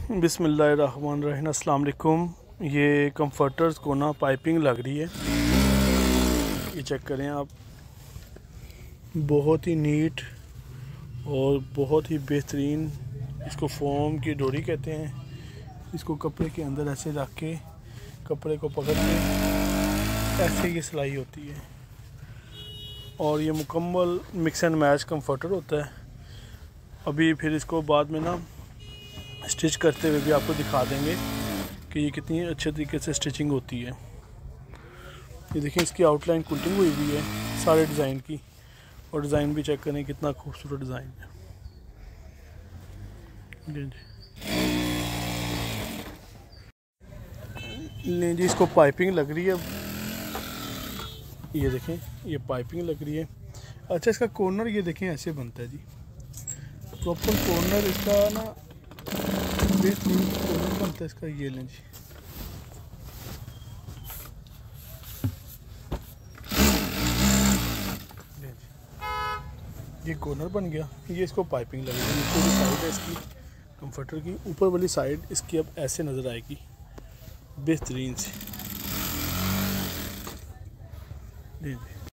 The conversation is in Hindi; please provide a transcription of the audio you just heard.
बिस्मिल्लाहिर्रहमानिर्रहीम। अस्सलाम वालेकुम। ये कंफर्टर्स को ना पाइपिंग लग रही है, ये चेक करें आप। बहुत ही नीट और बहुत ही बेहतरीन, इसको फोम की डोरी कहते हैं। इसको कपड़े के अंदर ऐसे रख के कपड़े को पकड़ के ऐसे ये सिलाई होती है और ये मुकम्मल मिक्स एंड मैच कंफर्टर होता है। अभी फिर इसको बाद में ना स्टिच करते हुए भी आपको दिखा देंगे कि ये कितनी अच्छे तरीके से स्टिचिंग होती है। ये देखिए, इसकी आउटलाइन कुल्टिंग हुई हुई है सारे डिज़ाइन की, और डिज़ाइन भी चेक करें कितना खूबसूरत डिज़ाइन है। जी लें जी, इसको पाइपिंग लग रही है। ये देखें, ये पाइपिंग लग रही है। अच्छा, इसका कॉर्नर ये देखें ऐसे बनता है जी, प्रॉपर कॉर्नर इसका ना बेहतरीन कॉर्नर बनता है इसका। ये लें जी, ये कॉर्नर बन गया। ये इसको पाइपिंग लगेगी। नीचे जो साइड है इसकी कंफर्टर की, ऊपर वाली साइड इसकी अब ऐसे नज़र आएगी बेहतरीन सी। जी।